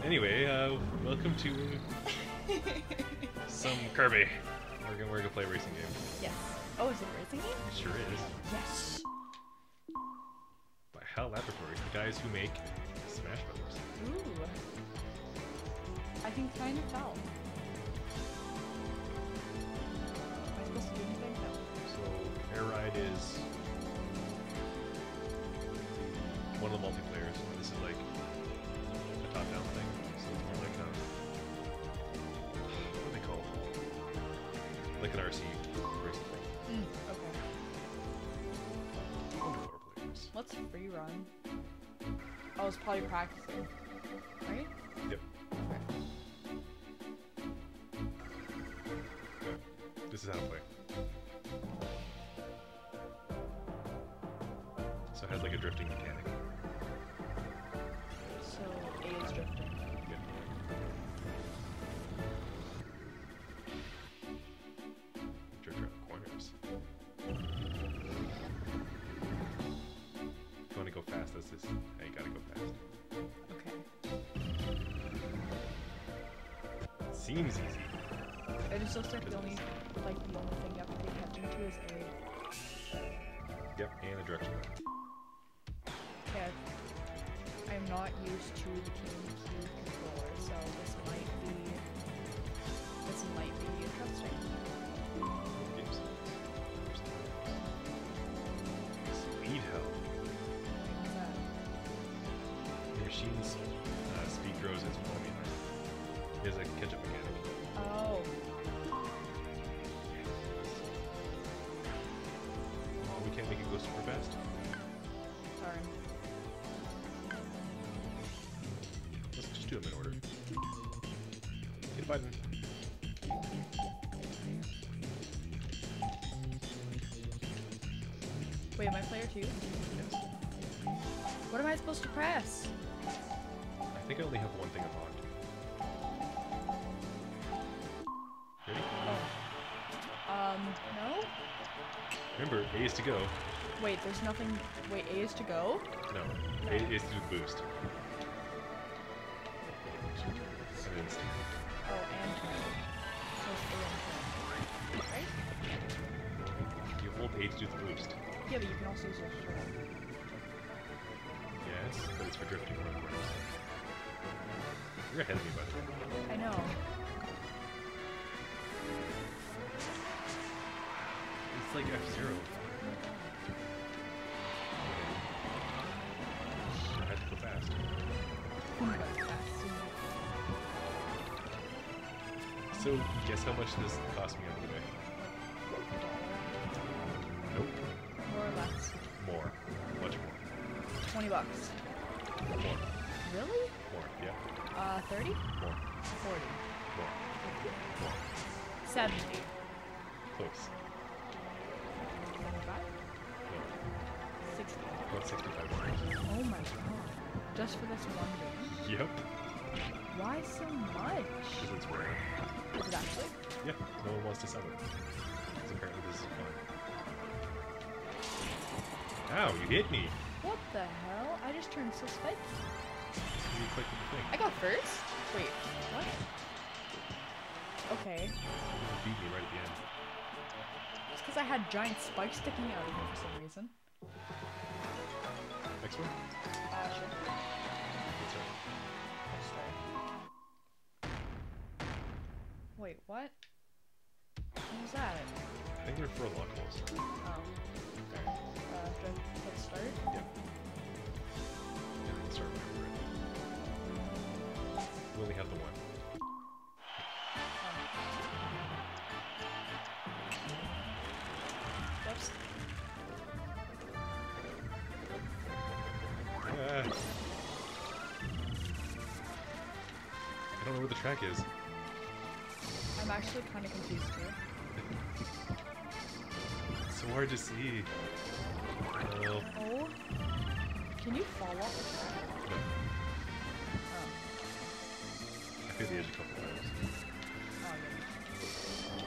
Anyway, welcome to some Kirby. We're gonna play a racing game. Yes. Oh, is it a racing game? It sure is. Yes. By HAL Laboratories, the guys who make Smash Brothers. Ooh. I can kind of tell. Am I supposed to do anything? No. So, Air Ride is one of the multiplayers. And this is like a top-down thing. So it's more like what are they called? Like an RC racing thing. Okay. Four players. Let's free run. Oh, it's probably practicing. Right? Yep. Okay. This is how to play. So it has like a drifting mechanic. So A is drifting. Yeah. Drift around corners. If you want to go fast, that's this. Hey, you gotta go fast. Okay. Seems easy. I just looks like the only thing you have to pay attention to is A. Yep, and the direction. Okay. I'm not used to the GameCube controller, so this might be interesting. Games. Speed hell. What's that? The machine's speed grows as you fall behind. It has a catch-up mechanic. Oh. Oh, we can't make it go super fast. Sorry. Let's just do them in order. Hit a button. Wait, am I player 2? Yes. What am I supposed to press? I think I only have one thing unlocked. Ready? No? Remember, A is to go. Wait, there's nothing. Wait, A is to go? No, A is to do the boost. And then stand. Oh, and turn. So it's A and turn. Right? You hold A to do the boost. Yeah, but you can also use your turn. Yes, but it's for drifting around corners. You're ahead of me, by the way. I know. It's like F-Zero. I had to go fast. So, guess how much this cost me on eBay? Nope. More or less. More. Much more. $20. More. Really? More. Yeah. 30? More. 40. More. More. 70. Close. 75? No. 60. About $65. Oh my god. Just for this one game? Yep. Why so much? Because it's rare. Is it actually? Yeah. No one wants to sell it. Because apparently this is fun. Ow, you hit me! What the hell? I just turned suspect. You clicked the thing. I got first? Wait, what? Okay. You beat me right at the end. It's because I had giant spikes sticking out of me for some reason. Next one? Sure. That's right. Wait, what? What was that? I think they're for unlockables. Oh. Do I hit start? Yep. And then start whenever we're ready. We only have the one. Whoops. Ah. I don't know where the track is. I'm actually kind of confused too. It's so hard to see. Well, Oh? Can you fall off the track? no. Oh. I hit the edge a couple times. Oh, yeah.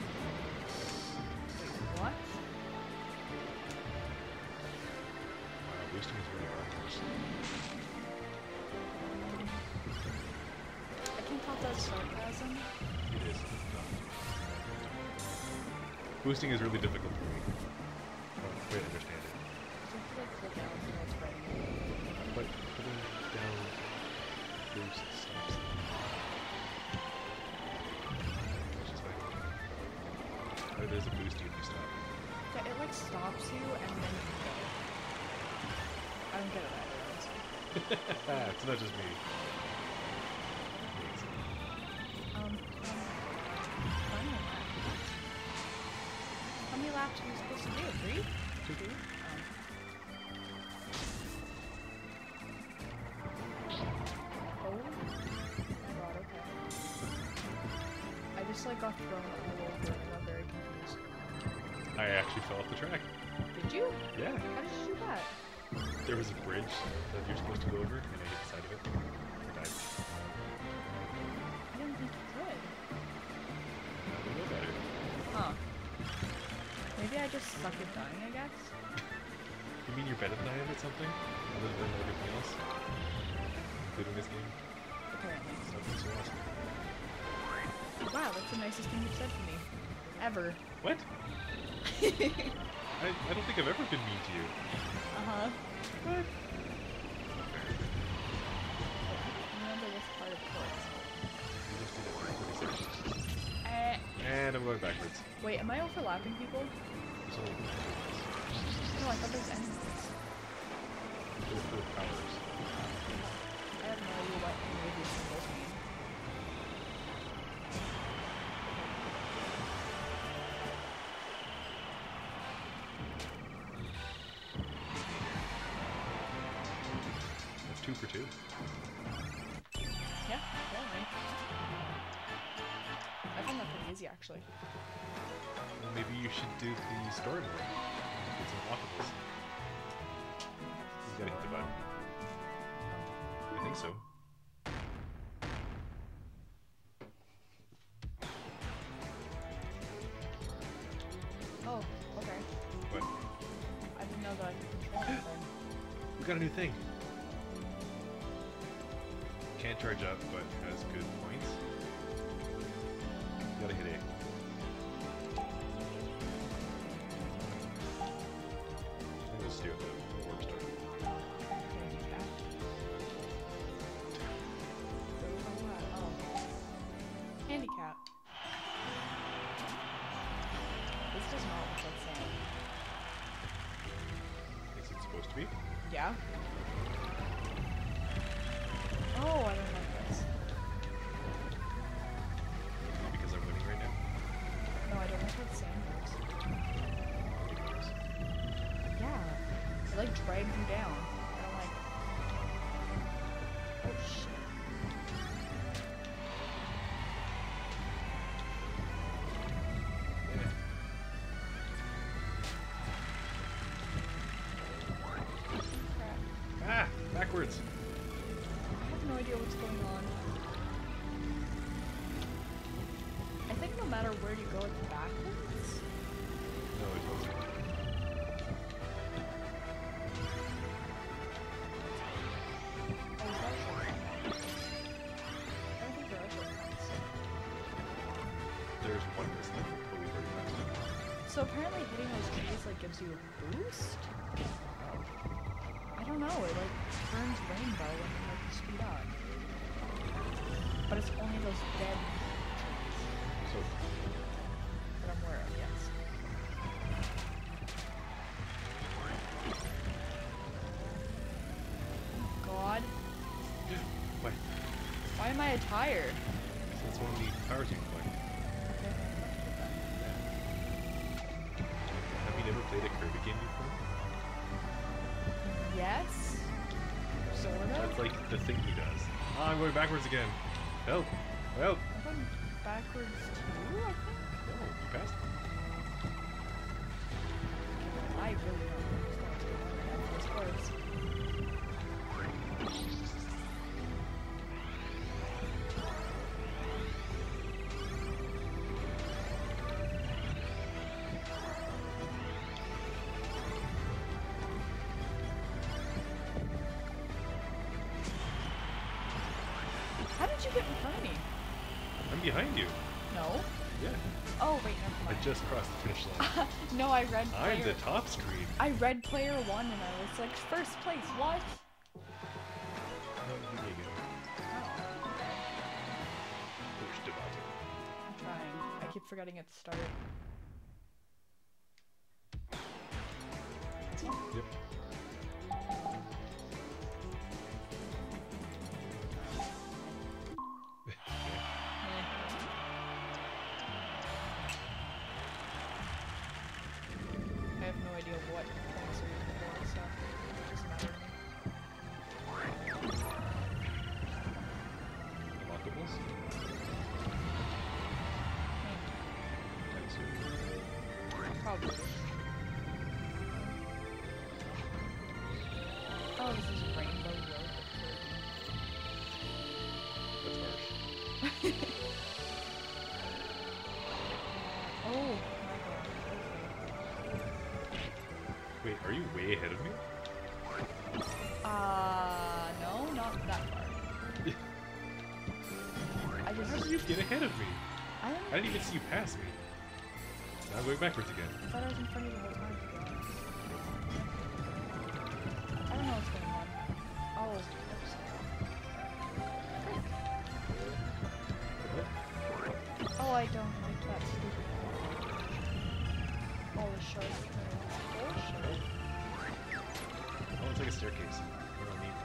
Wait, what? Boosting is really hard. I can tell that's sarcasm. It is. Boosting is really difficult for me. I don't quite understand it. You have to like pull down for what's right. But putting down boost stops them. Which is fine. Oh, there's a boost if you stop. Yeah, it like stops you and then you go. I don't get it either, honestly. It's not just me. Final lap. How many laps are we supposed to do? 3? 2? Oh my god, okay. I just like got thrown all over and I got very confused. I actually fell off the track. Did you? Yeah. How did you do that? There was a bridge that you're supposed to go over, and I hit the side of it. I died. I didn't think you could. Now we know better. Huh. Maybe I just suck at dying, I guess? You mean you're better than I am at something? Other than everything else? Including this game? Apparently. Something so awesome. Wow, that's the nicest thing you've said to me. Ever. What? I don't think I've ever been mean to you. Uh-huh. What? Remember this part of course. You just did it for 30 seconds. Eh. And I'm going backwards. Wait, am I overlapping people? There's only No, I thought there was enemies. for the powers. I have no idea what any of these symbols mean. That's 2 for 2. Yeah, apparently. I found that pretty easy, actually. Well, maybe you should do the story mode. Get some unlockables. You gotta hit the button. I think so. Oh, okay. What? I didn't know that I could control anything. We got a new thing. Can't charge up, but has good points. You gotta hit A. I'm gonna steer the warp star. Okay, yeah. Oh. Handicap. This does not look like sand. Is it supposed to be? Yeah? Oh, I don't like this. Because I'm winning right now? No, I don't like how the sand moves. Yeah. It like drags you down. I don't like. Oh shit. Yeah. Crap. Ah! Backwards! I have no idea what's going on. I think no matter where you go, it's backwards. No, it wasn't. Oh, is that a shortcut? I don't think there are shortcuts. There's one in this level, but we've already passed it. So apparently hitting those trees like gives you a boost? I don't know, it like turns rainbow when you like speed up. But it's only those dead trees So, that I'm aware of, yes. God. what? Why am I a tire? So that's one of the powers you can collect. Okay. Have you never played a Kirby game before? Yes? Sort of? That's like the thing he does. Ah, I'm going backwards again. Help! Help! I'm going backwards too, I think? No, you passed. I really don't understand what's going on right now in this course. get in front of me? I'm behind you. No. Yeah. Oh wait, never I mind. just crossed the finish line. No, I read I'm player. the top screen. I read player 1 and I was like first place. What? Oh, you gave it. Oh, okay. Push the button. I'm trying. I keep forgetting it's start. Yep. I have no idea what points are even for, so it doesn't matter to me. Unlockables? Probably. Oh, this is Rainbow Road. That's harsh. Oh my god. Okay. Wait, are you way ahead of me? No, not that far. I How just. did you get ahead of me? I don't I didn't even see you pass me. Now I'm going backwards again. I thought I was in front of you the whole time, to be honest. I don't know what's going on. Oh, oops. Oh, I don't like that stupid all the sharp turns. Bullshit. Oh, it's like a staircase. We don't need.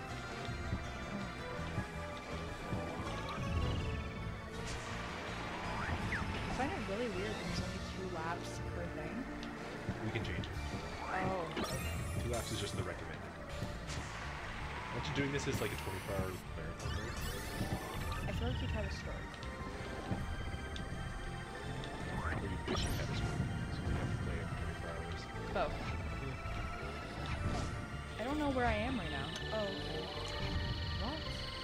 I find it really weird when there's only 2 laps per thing. We can change it. Oh, okay. 2 laps is just the recommended. Aren't you doing this as like a 24-hour marathon race? I feel like you'd have a story. Or you wish you had a story, so you have to play it for 24 hours. Both. I don't know where I am right now. Oh, okay. What?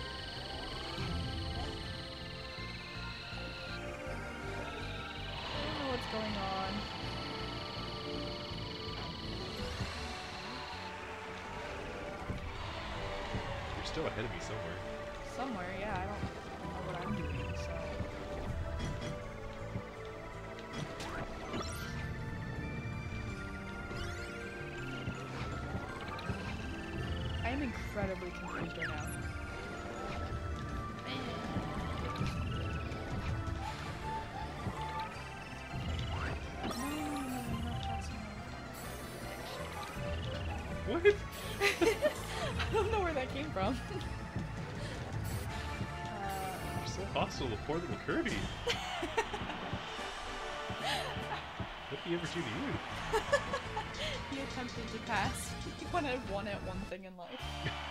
I don't know what's going on. You're still ahead of me somewhere. Somewhere, yeah, I don't know what I'm doing, so. I am incredibly confused right now. What? I don't know where that came from. You're so hostile to poor little Kirby. What did he ever do to you? He attempted to pass. He wanted one at one thing in life.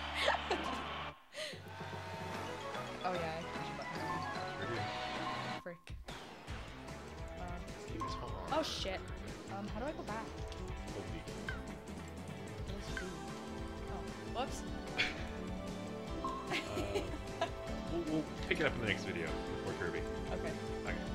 Oh yeah, I pushed a button. Sure do. Frick. This game is hard. Oh shit. How do I go back? Holy. Where's food? Oh, whoops. We'll pick it up in the next video before Kirby. Okay. Okay.